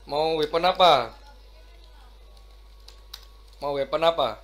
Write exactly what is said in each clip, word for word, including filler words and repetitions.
Mau weapon apa? Mau weapon apa?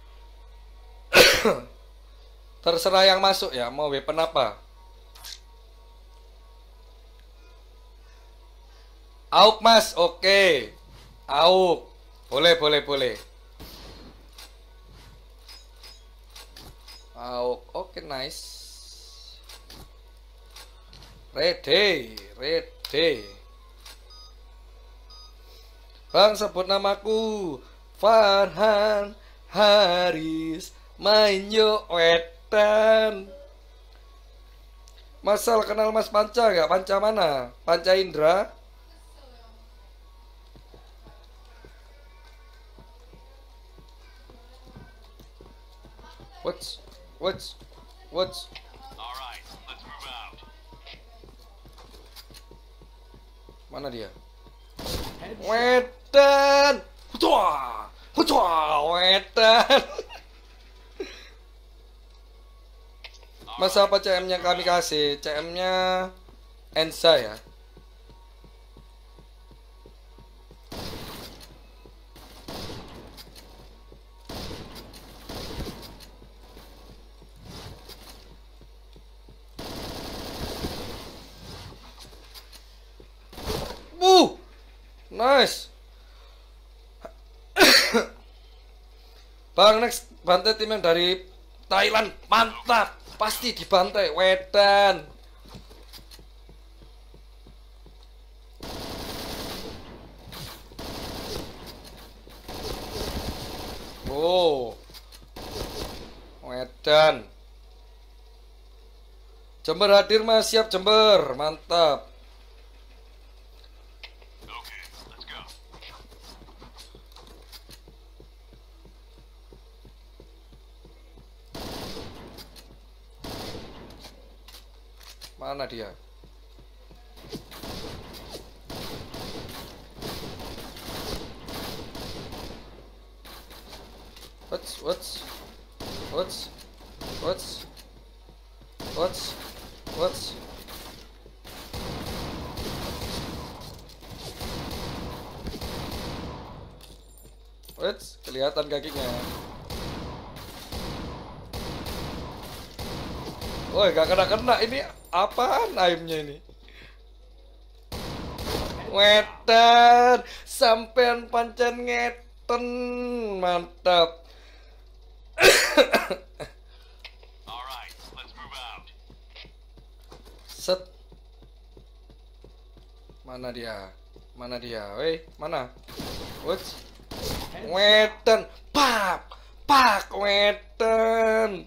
Terserah yang masuk ya. Mau weapon apa? Auk mas, oke. Auk. Boleh, boleh, boleh. Auk, oke, nice. Ready, ready. Bang, sebut namaku Farhan Haris. Main yo wetan. Masal kenal Mas Panca gak? Panca mana? Panca Indra? What's what's what's mana dia? Wetan. Hutua. Hutua, wetan. Masa apa C M-nya kami kasih? C M-nya Ensa ya. Uh, nice. Bang, next bantai tim yang dari Thailand. Mantap. Pasti dibantai. Wedan. Oh. Wedan. Jember hadir mas. Siap Jember. Mantap. Mana dia? What's what's what's what's what's what's what's kelihatan kakinya. Woi, gak kena-kena. Ini apaan aimnya ini? Wetan, sampean pancen ngeten. Mantap. Set. Mana dia? Mana dia? Weh, mana? What's Wetan, pak, pak, wetan.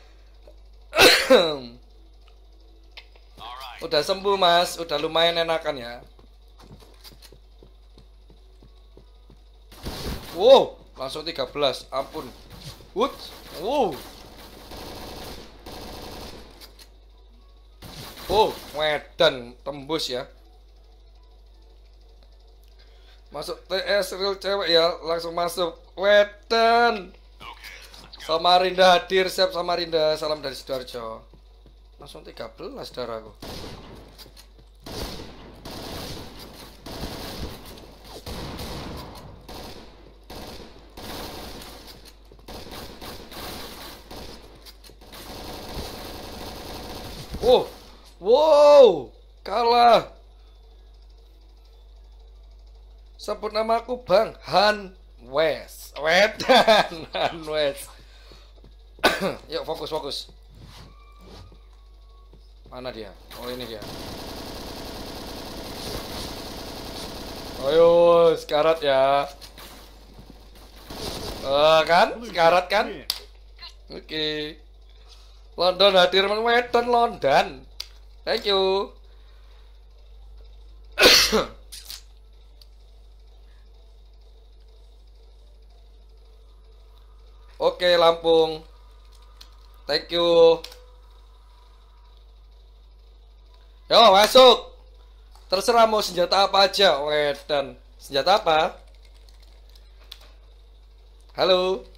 Udah sembuh mas, udah lumayan enakan ya. Wow, langsung tiga belas, ampun. Wut, wow. Oh, wedan, tembus ya. Masuk T S real cewek ya, langsung masuk. Wedan. Samarinda hadir, siap Samarinda. Salam dari Sidoarjo. Langsung tiga belas darahku. Oh, wow, kalah. Sebut namaku Bang Han Wes. Wedan, Han Wes. Yuk fokus fokus. Mana dia? Oh ini dia. Ayo sekarat ya. Uh, kan? Sekarat kan? Oke. Okay. London hadir Wedan London. Thank you. Oke okay, Lampung. Thank you. Yo masuk. Terserah mau senjata apa aja. Wedan. Senjata apa? Halo.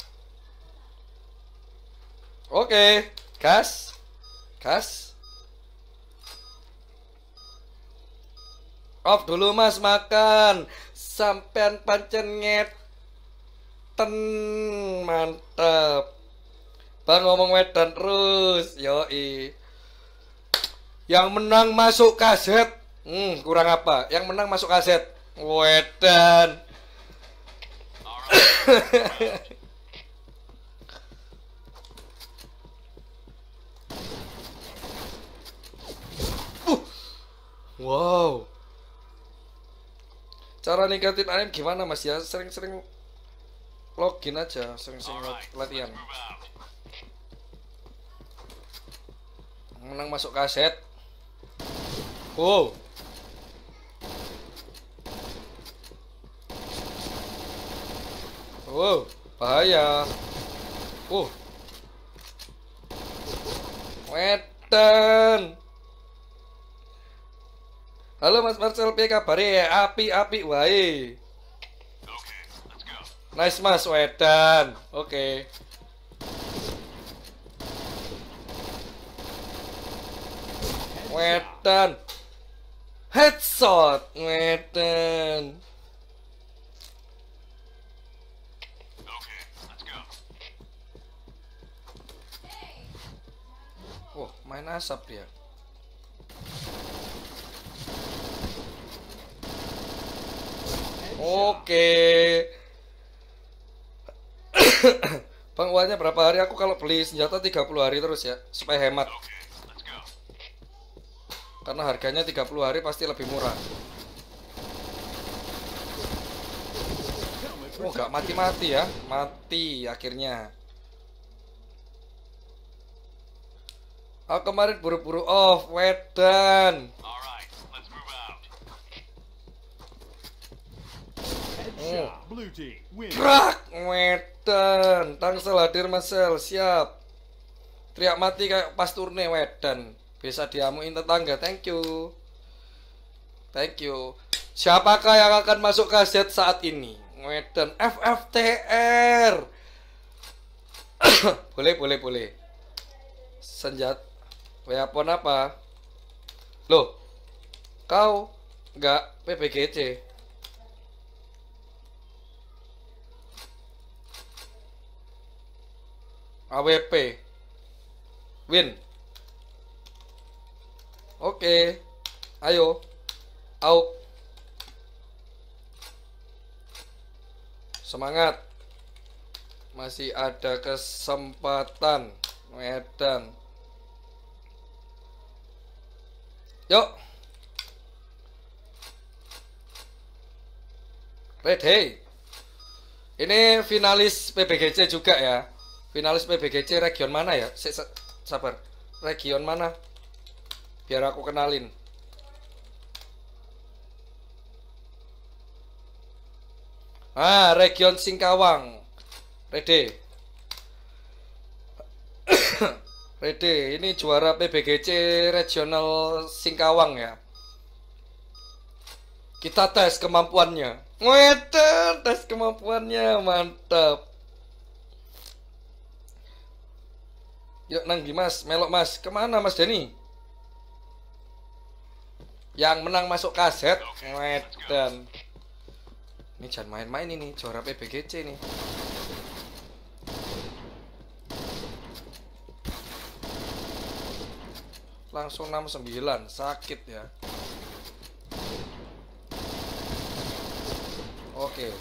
Oke. Gas. Gas. Off dulu mas, makan. Sampean pancen ngeten. Mantap. Bang ngomong wedan terus. Yoi. Yang menang masuk kaset. Hmm, kurang apa? Yang menang masuk kaset. Wedan. uh. Wow. Cara ningkatin A M gimana mas ya? Sering-sering login aja, sering-sering latihan. Menang masuk kaset. Wow. Wow, bahaya. Uh. Wedan. Halo Mas Marcel, piye kabare ya? Api-api wae. Nice Mas, wedan. Oke. Okay. Wedan. Headshot, wedan. Wah, main asap dia. Oke. Bang, uangnya berapa hari? Aku kalau beli senjata tiga puluh hari terus ya, supaya hemat. Karena harganya tiga puluh hari pasti lebih murah. Oh, gak mati-mati ya. Mati akhirnya. Aku kemarin buru-buru off, wedan. Krak, wedan. Tangsel hadir Marcel, siap. Teriak mati kayak pas turne, wedan. Bisa diamuin tetangga, thank you. Thank you. Siapakah yang akan masuk kaset saat ini? Wedan, F F T R. Boleh, boleh, boleh. Senjat weapon apa? Loh, kau nggak P P G C? A W P Win. Oke, ayo. Au. Semangat. Masih ada kesempatan. Medan. Yuk. Ready. Ini finalis P B G C juga ya. Finalis P B G C region mana ya? Sabar. Region mana? Biar aku kenalin. Ah, region Singkawang. Ready. Ready. Ini juara P B G C regional Singkawang ya. Kita tes kemampuannya. Wedan, tes kemampuannya, mantap. Yuk Nanggi Mas, melok Mas. Kemana Mas Denny? Yang menang masuk kaset. Wedan. Ini jangan main-main ini, juara P B G C nih. Langsung enam sembilan, sakit ya. Oke.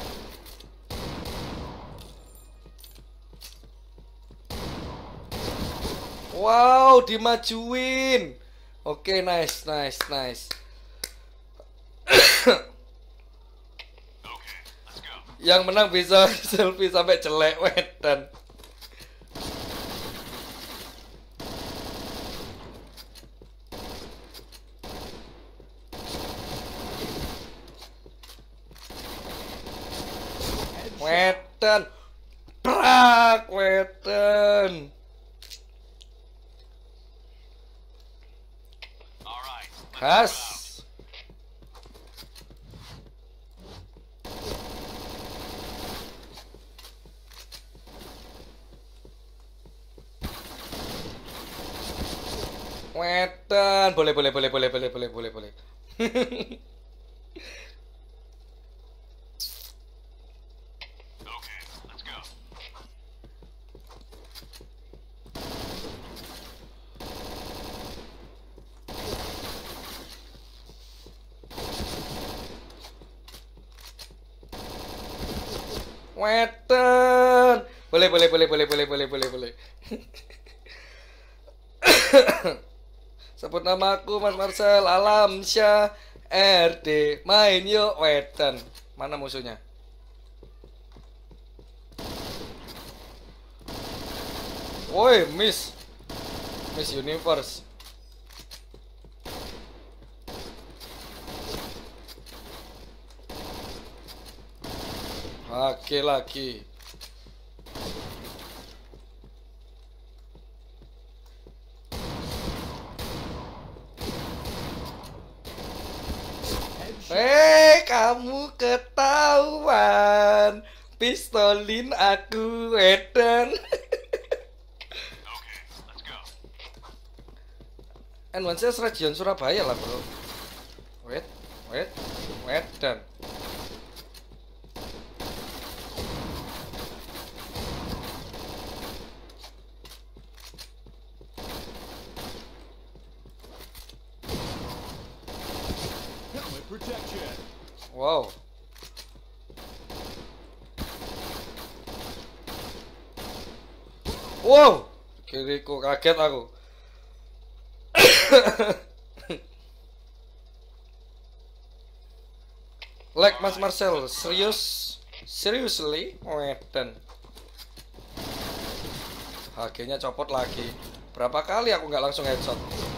Wow, dimajuin. Oke, nice, nice, nice. Yang menang bisa selfie sampai jelek, wedan. Wedan. Prak, wedan. Khas. Wedan. Boleh, boleh, boleh, boleh, boleh, boleh, boleh, boleh. Wedan. Boleh, boleh, boleh, boleh, boleh, boleh, boleh, boleh. Sebut nama aku Mas Marcel Alamsyah R D. Main yuk Wedan. Mana musuhnya? Woi, Miss. Miss Universe. Oke lagi. Hei, kamu ketahuan. Pistolin aku, Wedan. N satu C S Region Surabaya lah, bro. Wait, wait, Wedan. Wow. Wow. Kiriku kaget aku. Like Mas Marcel, serius? Seriously? Wedan. H G-nya copot lagi. Berapa kali aku nggak langsung headshot?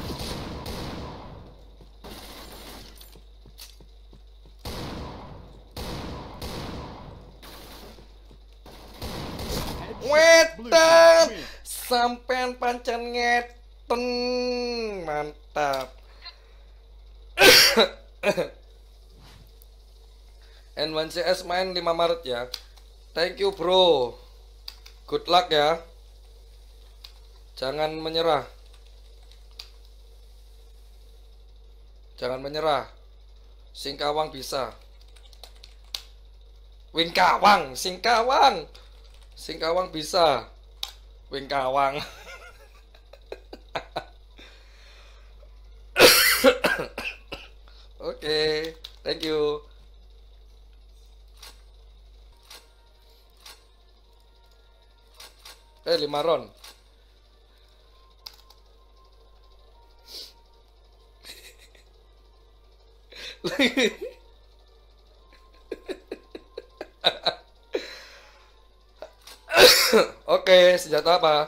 Wedan, sampean pancen ngeten, mantap. N satu C S main lima Maret ya. Thank you bro. Good luck ya. Jangan menyerah. Jangan menyerah. Singkawang bisa. Wingkawang, Singkawang. Singkawang bisa. Wingkawang. Oke, okay, thank you. Eh, lima ron. Oke, senjata apa?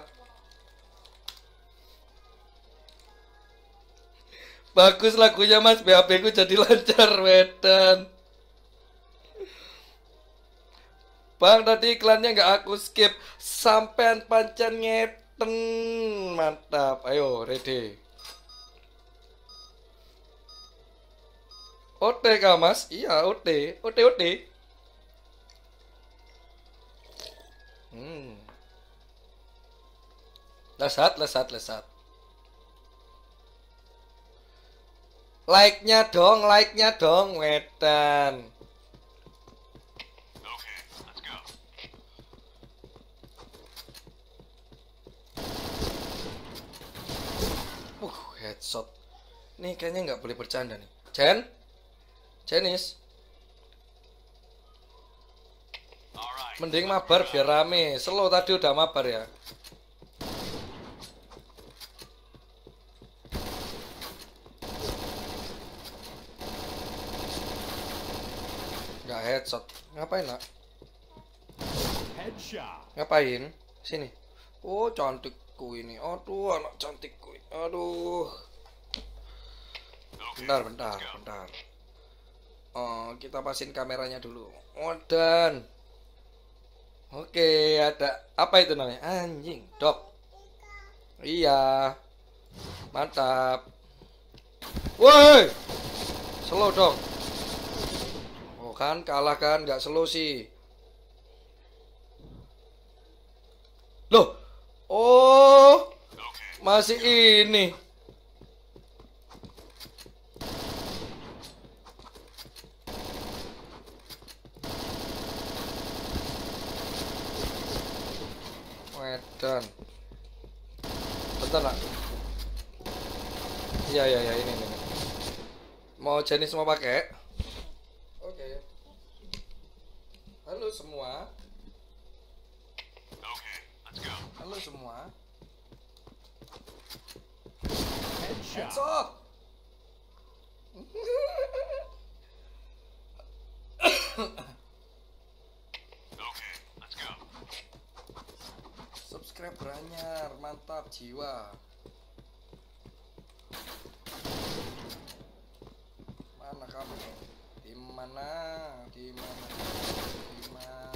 Bagus lagunya Mas, B H P ku jadi lancar, Wedan. Bang, tadi iklannya nggak aku skip. Sampean pancen ngeten. Mantap, ayo, ready. O T kah Mas? Iya, O T. O T, O T. Hmm. Lesat, lesat, lesat. Like-nya dong, like-nya dong, Wedan. Uh, headshot. Nih kayaknya nggak boleh bercanda nih. Jen? Jenis? Mending mabar biar rame. Slow tadi udah mabar ya. Nggak headshot. Ngapain nak? Ngapain? Sini. Oh cantikku ini. Aduh anak cantikku. Aduh. Bentar bentar bentar. Oh kita pasin kameranya dulu. Wadan. Oke ada apa itu namanya? Anjing dok. Iya. Mantap. Woi. Slow dong. Oh kan kalah kan nggak slow sih. Loh. Oh. Masih ini. Wedan. Bentar nak. Iya iya iya ini ini. Mau jenis mau pakai? Oke. Halo semua. Halo semua. Headshot. Subscriber anyar, mantap jiwa. Mana kamu? Di mana? Di mana? Di mana?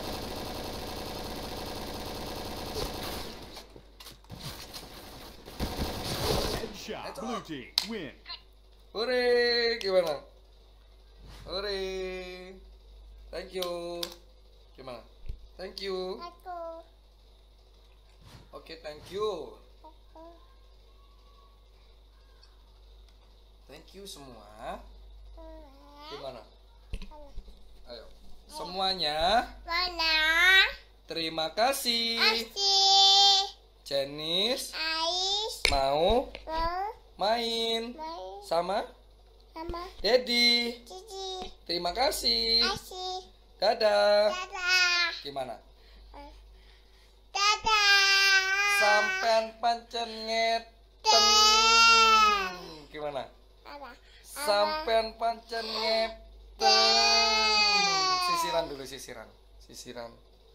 Headshot. Blue team win. Hore, gimana? Hore. Thank you. Gimana? Thank you. Aku. Oke, thank you. Aku. Thank you semua. Gimana? Halo. Ayo. Semuanya Mana? terima kasih. Asih. Jenis Ais. mau Mau. main Main. sama Sama. Dedi. Cici. Terima kasih. Asih. Dadah. Dadah. Gimana? Dadah. Sampen pancen ngeten. Gimana? Apa? Sampen pancen ngeten. Sisiran dulu, sisiran. Sisiran.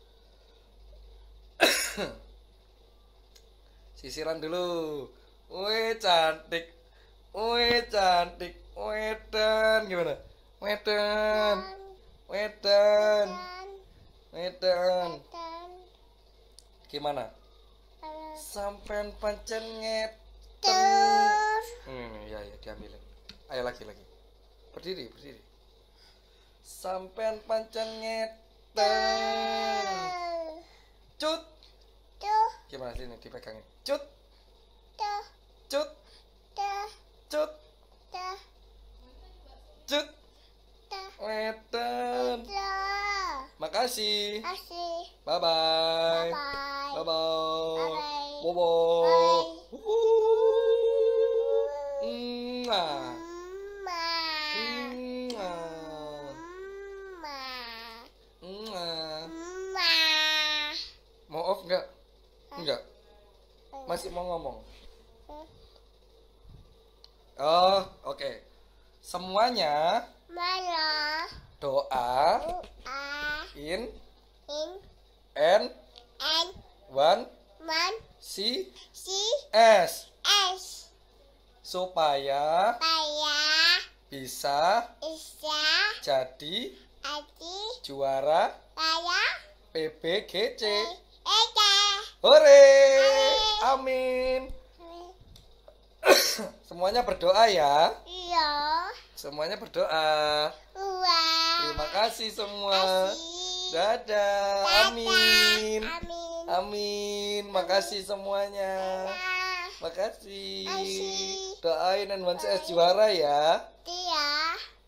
Sisiran dulu. Wih, cantik. Wih, cantik. Wedan gimana? Wedan. Wedan. Wedan. Gimana? Sampen pancen ngeten. Hmm, ya ya diambilin. Ayo lagi lagi. Berdiri, berdiri. Sampen pancen ngeten. Cut. Tuh. Gimana sini dipegangin? Cut. Tuh. Cut. Tuh. Cut. Tuh. Cut. Tuh. Wedan. Tuh. Makasih. Asih. Bye bye. Bye. Bye bye. Bye. Bobo. Bye. Mwah. Mama. Mwah. Mama. Mwah. Mama. Mau off enggak? Enggak. Masih mau ngomong. Oh, oke. Semuanya Mana? doa Ua. in In. and And. one One. si Si. s S. supaya Paya. bisa Isa. jadi Adi. juara Paya. P B G C. Eka. Hore! Amin. Semuanya berdoa ya. Iya. Semuanya berdoa. Ua. Terima kasih semua. Asih. Dadah. Dadah. Amin. Amin. Amin. Makasih semuanya. Nah. Makasih. Asih. Doain N satu C S juara ya. Dia.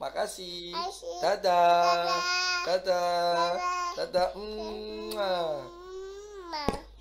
Makasih. Asih. Dadah. Dadah. Dadah. Dadah. Dadah. Mwah.